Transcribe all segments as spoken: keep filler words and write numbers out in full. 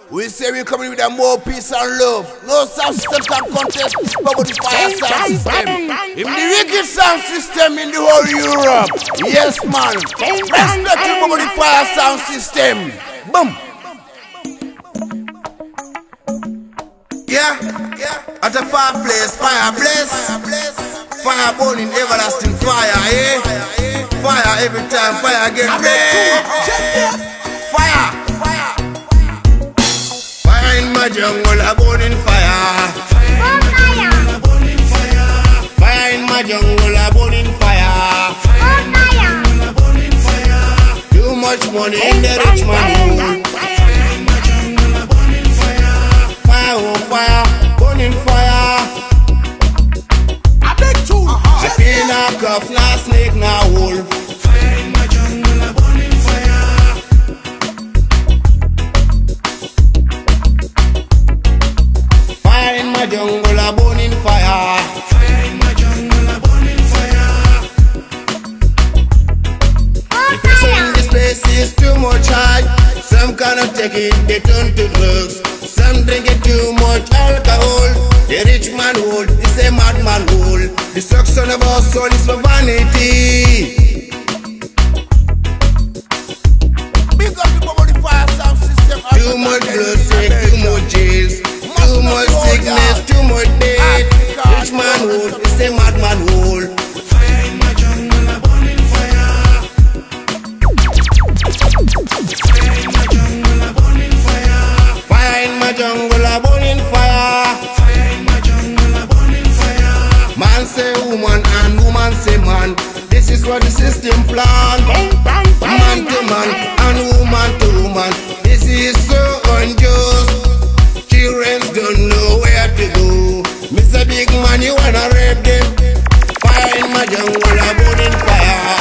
We say we coming with a more peace and love. No sound system can contest Bubble the Fire sound system. In the wicked sound system in the whole Europe. Yes, man. Respect to Bubble the Fire sound system. Boom. Yeah, yeah. At a fireplace, fire bless. Fire burning, everlasting fire, eh? Fire every time, fire get blessed. Fire, fire. Fire in my jungle, a burning fire. Fire in my jungle, a burning fire. Too much money in the rich man hole. Fire, oh fire, burning fire. I feel now cuff, now snake, now wolf. Fire in my jungle, a burning fire. Fire in my jungle, a burning fire. Fire in my jungle, a burning fire. The pressure in this place is too much high. Some cannot take it, they turn to drugs. Some drink it too much alcohol. The rich man hold, it's a madman hold. Destruction of our soul is for vanity. Big up the Bubble the Fire sound system. Too much blood, too much jails, too much sickness, too much death. Rich man hold, it's a madman hold. Fire in my jungle, a burning fire. Fire in my jungle, a burning fire. Fire in my jungle, a burning fire. Man say woman and woman say man. This is what the system plan. Man to man and woman to woman. This is so unjust. Children don't know where to go. Mister Big Man, you wanna rape them. Fire in my jungle, a burning fire.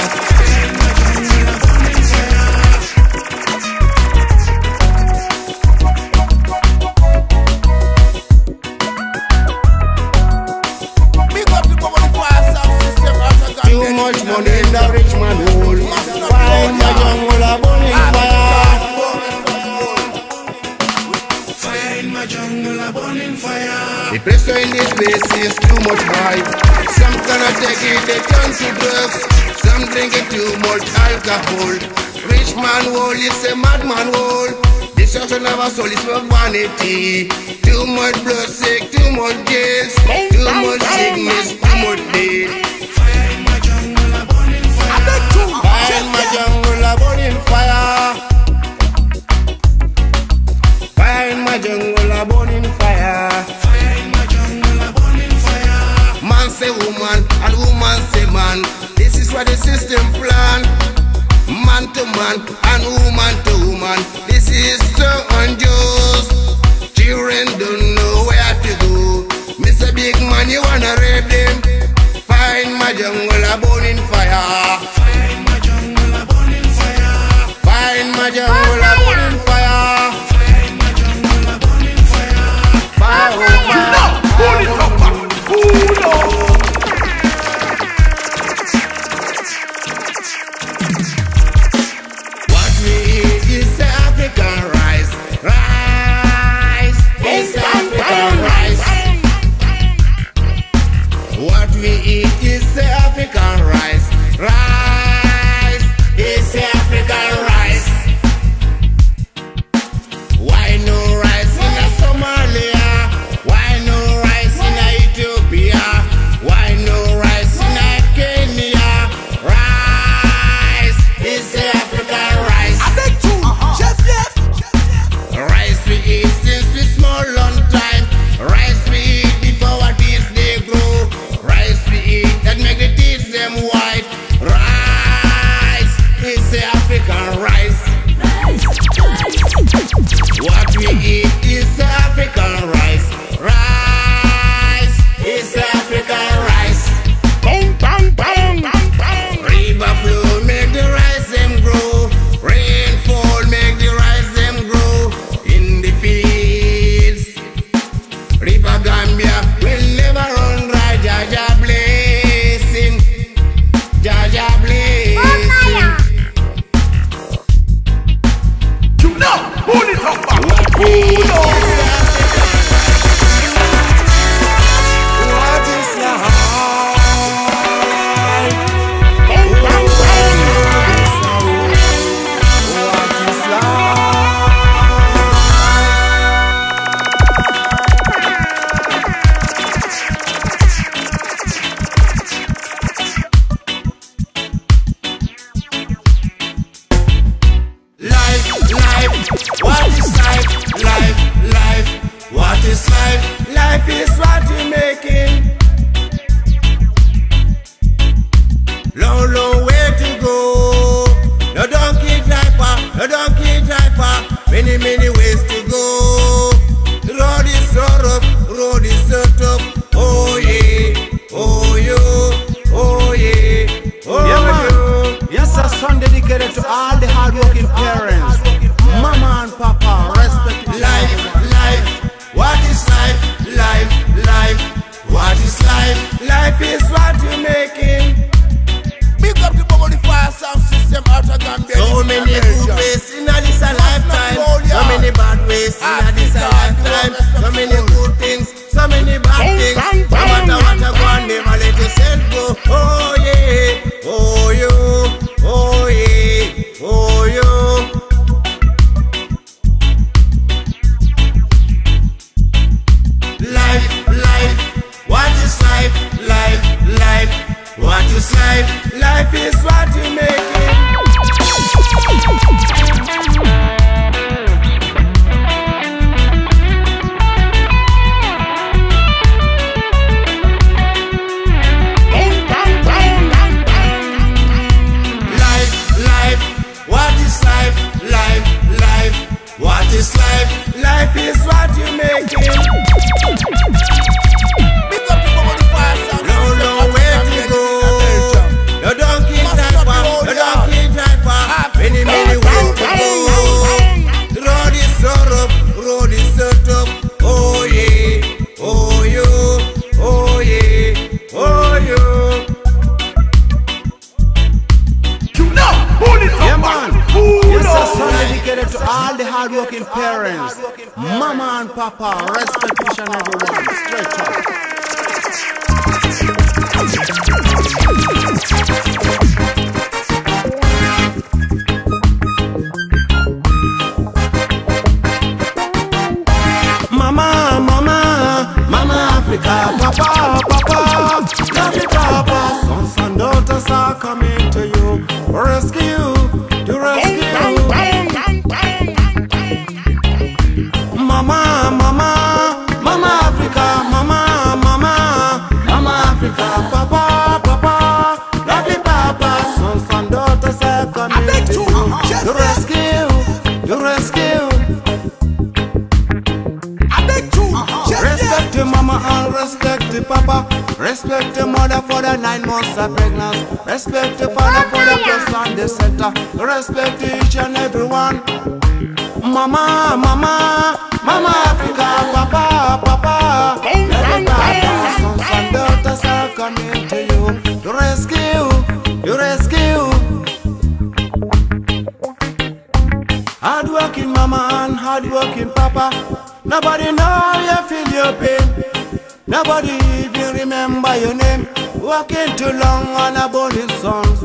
Too much money in the rich man hole. Fire in my jungle, a burning fire. Fire in my jungle, a burning fire. The pressure in this place is too much high. Some cannot take it, they turn to drugs. Some drink it too much alcohol. Rich man hole is a madman hole. Destruction of our soul is for vanity. Too much blood sick, too much jails, too much sickness, too much death. Fire in my jungle, a burning fire. Fire in my jungle, a burning fire. Fire in my jungle, a burning fire. Fire in my jungle, a burning fire. Man say woman and woman say man. This is what the system plan. Man to man and woman to woman. This is so unjust. Children don't know where to go. Mister Big Man, you wanna rape them. Fire in my jungle, a burning fire. Fire in my jungle, a burning fire. Fire in my jungle, a burning fire. Fire in my jungle, a burning fire. Fire, oh fire. Pull it up, pull up. What we eat is African rice. many ways to go. The road is so rough, road is so tough. Oh yeah, oh yo, oh yeah, oh Yeah, man. yo. Yes, a song dedicated to all the hardworking parents, mama and papa. Respect to Life, life, what is life? Life, life, what is life? Life is what you're making. Big up the Bubble Fire Sound System out of Gambia. So many good ways in a this a lifetime. So many bad ways in a this a lifetime. So many good things, so many bad things. No matter what you go on, never let yourself go. Oh yeah, oh yo, oh yeah, oh yo. Life, life, what is life? Life, life, what is life? Life is what you make it. Life, life, what is life? Life, life, what is life? Life is what you make it. Big up the Bubble Fire Sound No, System no, out of where Gambia. to go? No donkey driver, no donkey driver. Many, many ways to go. The road is so rough, road is so tough. Oh yeah, oh yo, oh yeah, oh yo. Yeah, man. Yes, a song dedicated to all the hardworking parents, mama and papa. Respect each and every one. Straight up. Mama, mama, mama Africa, papa, papa, love you, papa. Sons and daughters are coming to you. Rescue, to rescue. Mama, mama, mama Africa, mama, mama, mama Africa, papa, papa, love you, papa. Sons and daughters are coming to you. To rescue, to rescue. Respect the mama and respect the papa. Respect the mother for the nine months of pregnancy. Respect the father for the plus and the center. Respect each and every one. Mama, mama, mama Africa, papa, papa. Every papa, sons and daughters are coming to you. To rescue, to rescue. Hardworking mama and hardworking papa. Nobody know you feel your pain. Nobody even remember your name. Walking too long on a burning songs.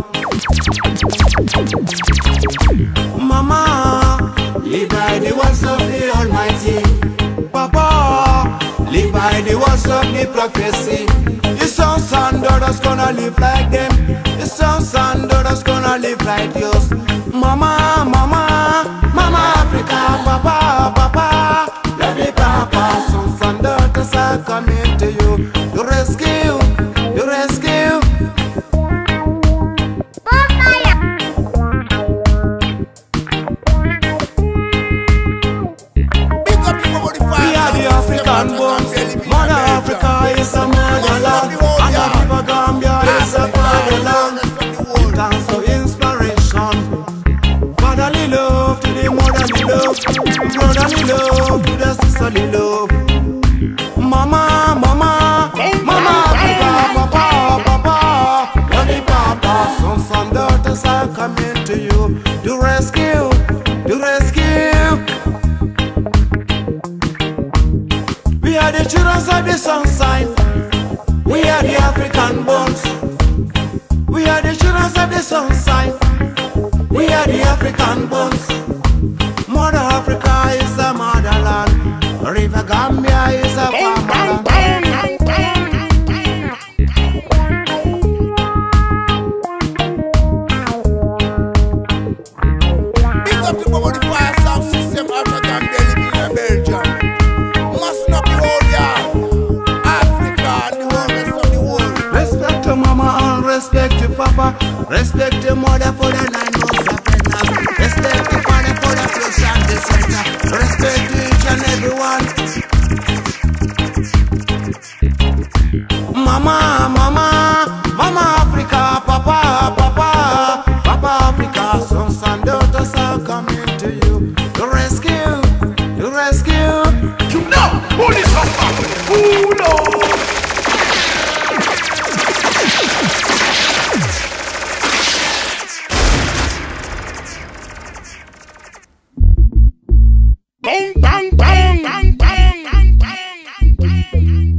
Mama, live by the words of the Almighty. Papa, live by the words of the prophecy. The sons and daughters gonna live like them. The sons and daughters gonna live like yours. Mama, mama, mama Africa, papa, papa. Love you, papa. Sons and daughters are coming to you. To rescue, to rescue. Big up the Bubble Fire We are the Sound System African out of bones. Gambia. Mother Africa is a motherland, and the River Gambia is a fatherland. Thanks to inspiration, fatherly love to the motherly love, brotherly love to the sisterly love. Mama, mama, mama Africa, papa, papa, love the papa. Sons and daughters are coming to you. To rescue, to rescue. We are the children of the sunshine. We are the African bones. We are the children of the sunshine. We are the African bones. Mother Africa is a motherland. River Gambia is a farmland. Big up the Bubble Fire Sound System out of Gambia, living in Belgium. Must not be all ya. Africa and the whole rest of the world. Respect your mama and respect your papa. Respect your mother for the nine months of pregnancy. Respect your father for the plus and the center. Bang, bang, bang, bang, bang, bang, bang, bang.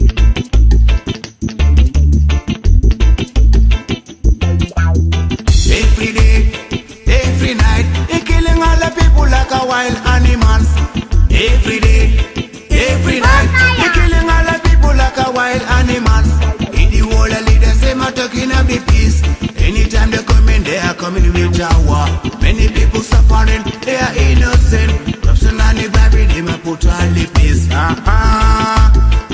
Every day, every night, they killing all the people like a wild animals. Every day, every night, they killing all the people like a wild animals. In the world, the leaders them are talking of the peace. Anytime they come in, they are coming with a war. Many people suffering, they are innocent. Corruption and the bribery, they may put all the peace. Uh-huh.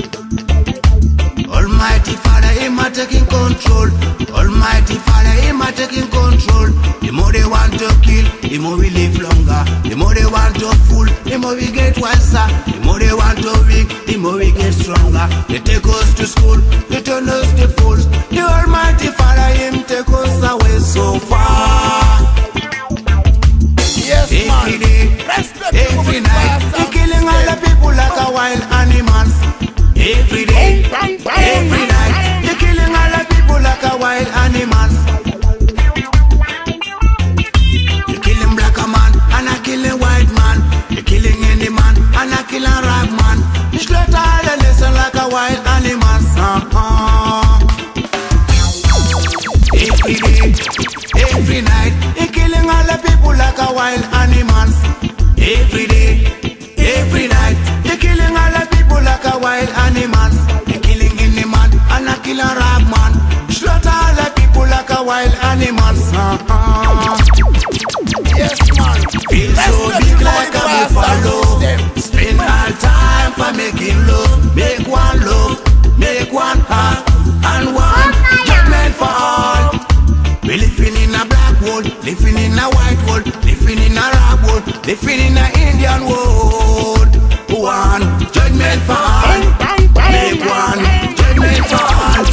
Almighty Father, Him a taking control. Almighty Father, Him a taking control. The more they want to kill, the more we live longer. The more they want to fool, the more we get wiser. The more they want to weak, the more we get stronger. They take us to school, they turn us to fools. The Almighty Father, Him take us away so far. Yes, every man. day, Respect every night, they killing all the people like a wild animals. Every day, every night, they killing all the people like a wild animals. They killing black man and a killing white man. They killing any man and a killing rag man. They slaughter all the nation like a wild animals. Uh-huh. Every day, every night, they killing all the people like a wild animals. Every day, every night, they killing all the people like a wild animals. They killing any man and a killing rag man. Slaughter all the people like a wild animals. Uh-huh. Yes, man. Feel so big like a buffalo. Spend all time for making love. Make one love, make one heart, and one judgment for all. We living in a black world, living in a white world, living in a Arab world, living in a Indian world. One judgment for all, make one judgment for all.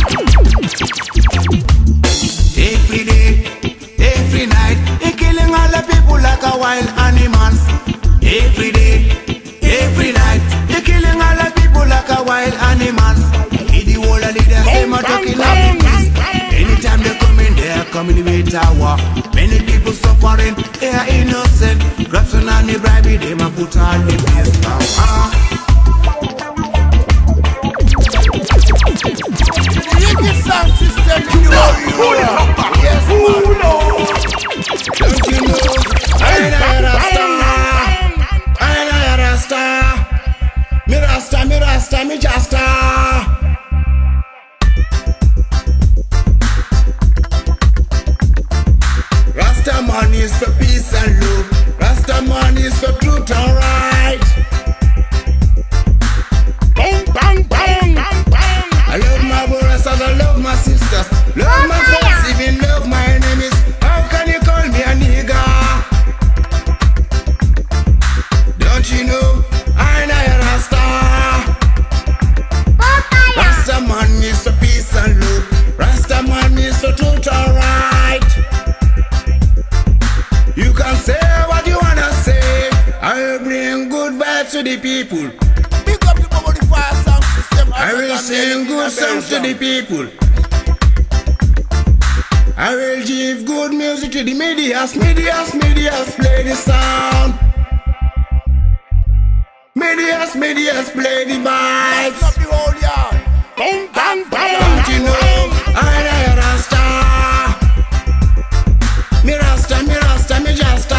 Every day, every night, they killing all the people like a wild animals. Every day, every night, they killing all the people like a wild animals. In the world of leaders, they are talking of the peace. Anytime they come in, they are coming with a war. Many people suffering, they are innocent. Corruption and the bribery, they might put all the peace. Uh-huh. Wicked sound system in the whole Europe. Yes, man. Don't you know? I'm a Rasta. I'm a Rasta. Me Rasta, me Rasta, me Jasta. Rastaman is for peace and love. Rastaman is for truth and right. Bang, bang, bang, bang, bang. I love my brothers and I love my sisters. Love my friends, even love my enemies. How can you call me a nigga? Don't you know I'm a Rasta? Rastaman is for peace and love. Rastaman is for truth and right. You can say what you wanna say. I will bring good vibes to the people. Big up the Bubble the Fire sound system. I will sing good songs to the people. I will give good music to the medias. Medias, medias, play the sound. Medias, medias, play the Lights vibes. up the whole yard. Bang, bang, bang. Don't you know I'm a Rasta? Me Rasta, me Rasta, me Jasta.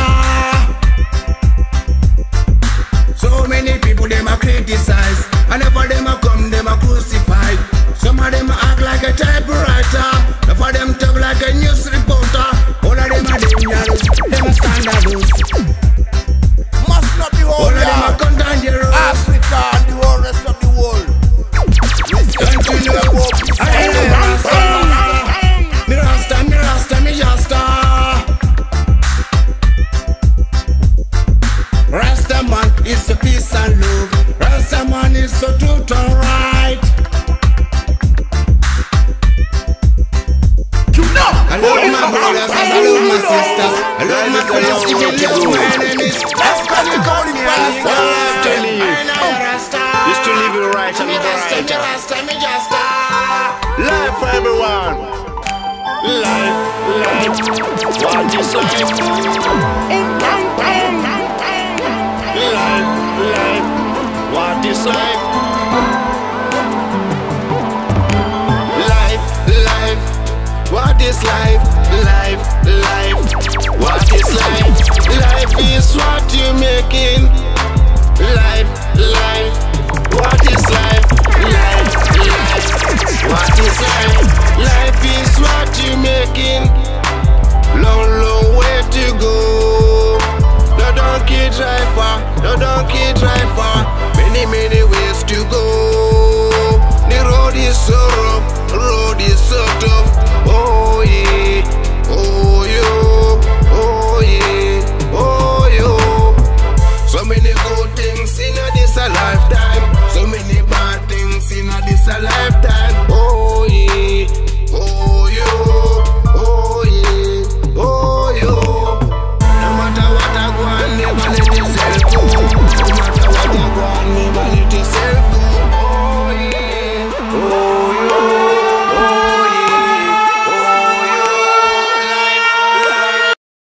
So many people them a criticize, and for them a come them a crucify. Some of them act like a typewriter, some of them talk like a news reporter. All of them are dangerous, them a scandalous. Must not be All whole of them are yard. contagious. Africa and the whole rest of the world. Don't you know I'm a Rasta? Me Rasta, me Rasta, me Jasta. Rastaman is for peace and love. Rastaman is for truth and right. You know. I love my brothers and I love my sisters. I love my friends, even love my enemies. That's why they call me Rasta. Just to live it right and Me Rasta, me right. Rasta, me Jasta. Life for everyone. Life, life. What is life? Bang, bang, bang, bang, bang. Life. What is life? Life, life. What is life? Life, life. What is life? Life is what you're making. Life, life. What is life? Life, life. What is life? Life is what you're making. Long, long way to go. No donkey driver, no donkey driver. Many, many ways to go. The road is so rough, the road is so tough. Oh yeah, oh yo, oh yeah, oh yo. So many good things in this lifetime.